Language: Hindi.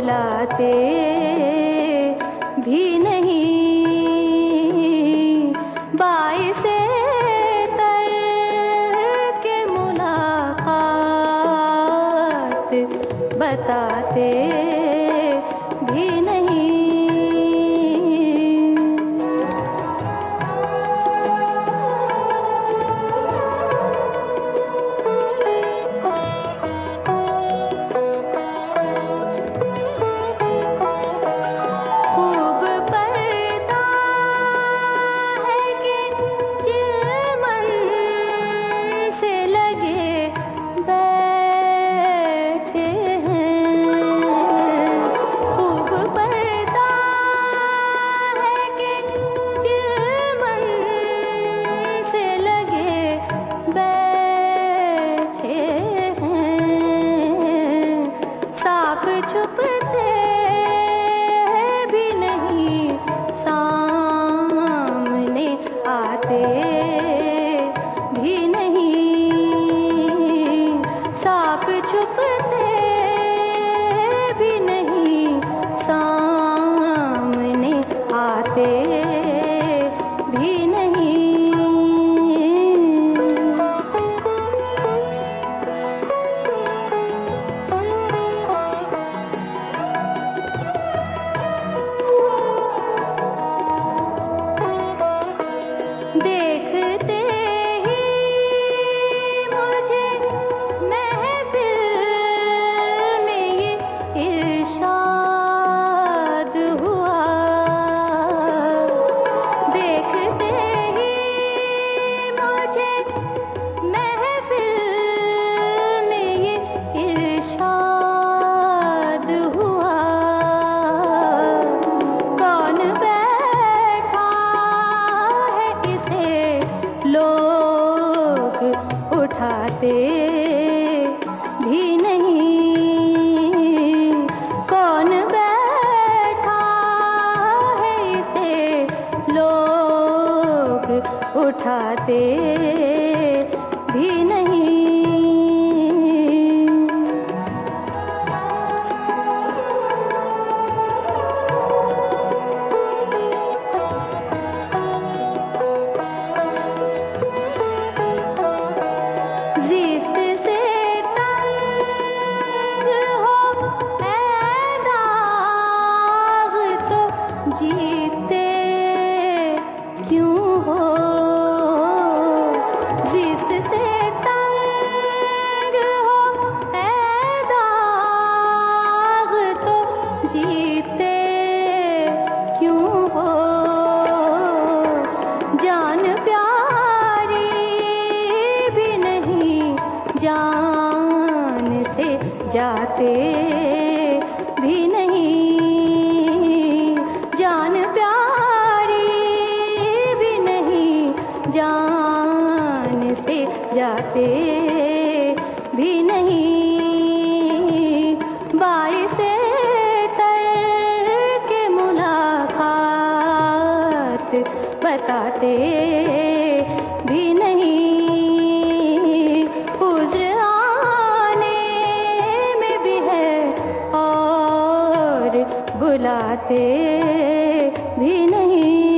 बुलाते भी नहीं। बाइसे के मुलाकात बताते भी नहीं। छुपते भी नहीं, सामने आते भी नहीं। साफ छुपते भी नहीं, सामने आते भी नहीं। देखते ही मुझे महफिल में ये इरशाद हुआ। देखते ही मुझे महफिल में ये इरशाद हुआ। कौन लोग उठाते भी नहीं। कौन बैठा है इसे लोग उठाते भी नहीं। जीते क्यों हो, जिस्त से तंग हो ऐ दाग तो जीते क्यों हो। जान प्यारी भी नहीं, जान से जाते भी नहीं। जान प्यारी भी नहीं, जान से जाते भी नहीं। बाइसे के मुलाकात बताते भी नहीं। उज़्र आने में भी है और बुलाते भी नहीं।